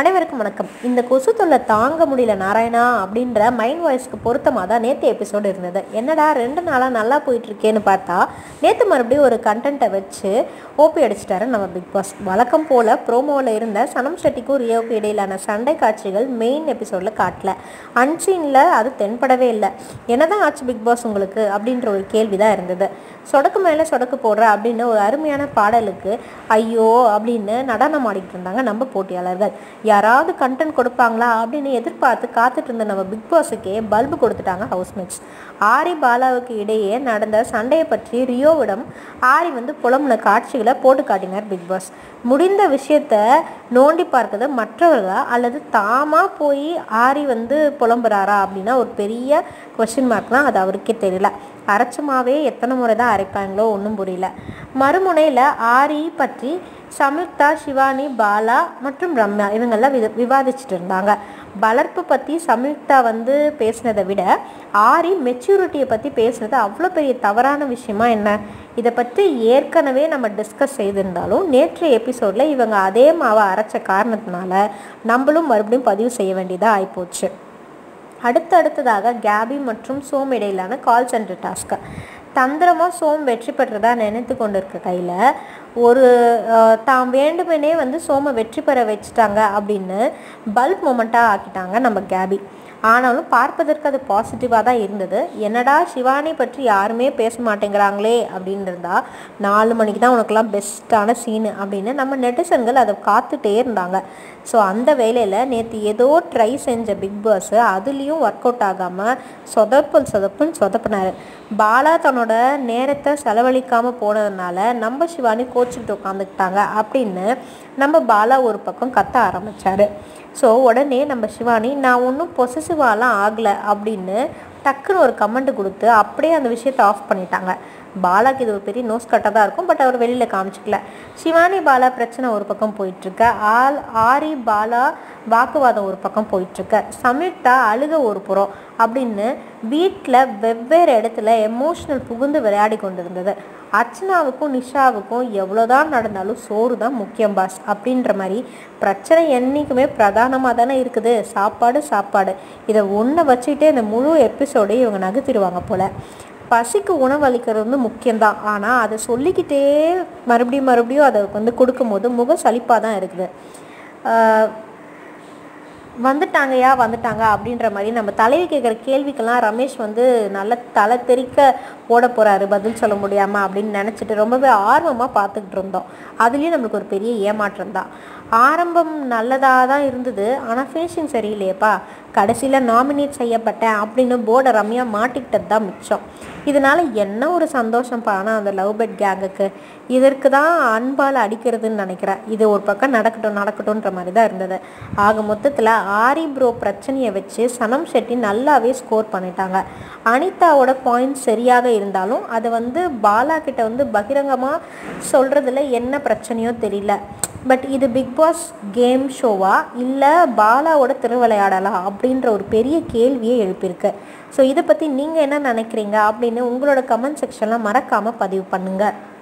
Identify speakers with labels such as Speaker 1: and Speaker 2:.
Speaker 1: அனைவருக்கும் வணக்கம். இந்த கொசு தொல்லை தாங்க முடியல நாராயணா அப்படின்ற மைண்ட் வாய்ஸ்க்கு பொருத்தமாக தான் நேற்று எபிசோடு இருந்தது. என்னடா 2 நாளாக நல்லா போயிட்டுருக்கேன்னு பார்த்தா நேற்று மறுபடியும் ஒரு கண்டென்ட்டை வச்சு ஓபி அடிச்சிட்டாரு நம்ம பிக் பாஸ். வழக்கம் போல் ப்ரோமோவில் இருந்த சனம் ஷெட்டிக்கும் ரியோவுக்கு இடையிலான சண்டை காட்சிகள் மெயின் எபிசோடில் காட்டல. அன்சீனில் அது தென்படவே இல்லை. என்னதான் ஆச்சு பிக் பாஸ் உங்களுக்கு அப்படின்ற ஒரு கேள்வி தான் இருந்தது. சொடக்கு மேலே சொடக்கு போடுற அப்படின்னு ஒரு அருமையான பாடலுக்கு ஐயோ அப்படின்னு நடனம் ஆடிக்கிட்டு இருந்தாங்க நம்ம போட்டியாளர்கள். யாராவது கண்டென்ட் கொடுப்பாங்களா அப்படின்னு எதிர்பார்த்து காத்துட்டு இருந்த நம்ம பிக் பாஸுக்கே பல்பு கொடுத்துட்டாங்க ஹவுஸ்மேட்ஸ். ஆரி பாலாவுக்கு இடையே நடந்த சண்டையை பற்றி ரியோவிடம் ஆரி புலம்புன காட்சிகளை போட்டு காட்டினார் பிக் பாஸ். முடிந்த விஷயத்த நோண்டி பார்க்கறது மற்றவர்களா அல்லது தாமா போய் ஆரி புலம்புறாரா அப்படின்னா ஒரு பெரிய கொஸ்டின் மார்க் தான். அது அவருக்கே தெரியல. அரைச்சமாவே எத்தனை முறை தான் அரைப்பாங்களோ ஒன்றும் புரியல. மறுமுனையில் ஆரி பற்றி சம்யுக்தா, சிவானி, பாலா மற்றும் ரம்யா இவங்கெல்லாம் விவாதிச்சுட்டு இருந்தாங்க. வளர்ப்பு பற்றி சம்யுக்தா பேசினதை விட ஆரி மெச்சூரிட்டியை பற்றி பேசுனது அவ்வளோ பெரிய தவறான விஷயமா என்ன? இதை பற்றி ஏற்கனவே நம்ம டிஸ்கஸ் செய்திருந்தாலும் நேற்றைய எபிசோடில் இவங்க அதே மாவை அரைச்ச காரணத்தினால நம்மளும் மறுபடியும் பதிவு செய்ய வேண்டியதாக ஆகிப்போச்சு. அடுத்ததாக கேபி மற்றும் சோம் இடையிலான கால் சென்டர் டாஸ்க்கு தந்திரமாக சோம் வெற்றி பெற்றதா நினைத்து கொண்டிருக்க கையில் ஒரு தாம் வேண்டுமெனே சோமை வெற்றி பெற வச்சுட்டாங்க அப்படின்னு பல்ப் மொமெண்ட்டாக ஆக்கிட்டாங்க நம்ம கேபி. ஆனாலும் பார்ப்பதற்கு அது பாசிட்டிவாக தான் இருந்தது. என்னடா சிவானி பற்றி யாருமே பேச மாட்டேங்கிறாங்களே அப்படின்னு இருந்தால் 4 மணிக்கு தான் உனக்கெல்லாம் பெஸ்ட்டான சீனு அப்படின்னு நம்ம நெட்டிசன்கள் அதை காத்துட்டே இருந்தாங்க. ஸோ அந்த வேலையில் நேற்று ஏதோ ட்ரை செஞ்ச பிக் பாஸ் அதுலேயும் ஒர்க் அவுட் ஆகாமல் சொதப்புன்னு சொதப்பினார். பாலா தன்னோட நேரத்தை செலவழிக்காமல் போனதுனால நம்ம சிவானி கோச்சிக்கிட்டு உட்காந்துக்கிட்டாங்க அப்படின்னு நம்ம பாலா ஒரு பக்கம் கத்த ஆரம்பித்தார். ஸோ உடனே நம்ம சிவானி நான் ஒன்றும் பொசசிவாலாம் ஆகலை அப்படின்னு டக்குன்னு ஒரு கமெண்ட் கொடுத்து அப்படியே அந்த விஷயத்தை ஆஃப் பண்ணிட்டாங்க. பாலாக்கு இது ஒரு பெரிய நோஸ் கட்டாக தான் இருக்கும். பட் அவர் வெளியில் காமிச்சிக்கல. சிவானி பாலா பிரச்சனை ஒரு பக்கம் போயிட்டுருக்க, ஆரி பாலா வாக்குவாதம் ஒரு பக்கம் போயிட்டுருக்க, சம்யுக்தா அழுக ஒரு புறம் அப்படின்னு வீட்டில் வெவ்வேறு இடத்துல எமோஷ்னல் புகுந்து விளையாடி கொண்டு இருந்தது. அர்ச்சனாவுக்கும் நிஷாவுக்கும் எவ்வளோதான் நடந்தாலும் சோறு தான் முக்கியம் பாஸ் அப்படின்ற மாதிரி பிரச்சனை என்றைக்குமே பிரதானமாக தானே இருக்குது. சாப்பாடு இதை ஒன்றை வச்சுக்கிட்டே இந்த முழு எபிசோடையும் இவங்க நகர்த்திடுவாங்க போல். பசிக்கு உணவு அளிக்கிறது முக்கியம்தான். ஆனால் அதை சொல்லிக்கிட்டே மறுபடியும் அதை கொடுக்கும்போது முக சலிப்பாக தான் இருக்குது. வந்துட்டாங்க அப்படின்ற மாதிரி நம்ம தலைவி கேட்குற கேள்விக்கெல்லாம் ரமேஷ் நல்ல தலை தெறிக்க ஓட போகிறாரு பதில் சொல்ல முடியாமல் அப்படின்னு நினச்சிட்டு ரொம்பவே ஆர்வமாக பார்த்துக்கிட்டு இருந்தோம். அதுலேயும் நம்மளுக்கு ஒரு பெரிய ஏமாற்றம் தான். ஆரம்பம் நல்லதாக தான் இருந்தது, ஆனால் ஃபினிஷிங் சரியில்லையேப்பா. கடைசியில் நாமினேட் செய்யப்பட்டேன் அப்படின்னு போர்டை ரம்யா மாட்டிக்கிட்டது தான் மிச்சம். இதனால் என்ன ஒரு சந்தோஷம்ப்பா. ஆனால் அந்த லவ் பெட் கேங்குக்கு இதற்கு தான் அன்பால் அடிக்கிறதுன்னு நினைக்கிறேன். இது ஒரு பக்கம் நடக்கட்டும்ன்ற மாதிரி தான் இருந்தது. ஆக மொத்தத்தில் ஆரி ப்ரோ பிரச்சனையை வச்சு சனம் ஷெட்டி நல்லாவே ஸ்கோர் பண்ணிட்டாங்க. அனிதாவோட பாயிண்ட்ஸ் சரியாக இருந்தாலும் அதை பாலா கிட்ட பகிரங்கமாக சொல்கிறதுல என்ன பிரச்சனையோ தெரியல. பட் இது பிக் பாஸ் கேம் ஷோவா இல்லை பாலாவோட திருவிளையாடலா அப்படின்ற ஒரு பெரிய கேள்வியே எழுப்பியிருக்கு. ஸோ இதை பற்றி நீங்கள் என்ன நினைக்கிறீங்க அப்படின்னு உங்களோட கமெண்ட் செக்ஷனில் மறக்காமல் பதிவு பண்ணுங்கள்.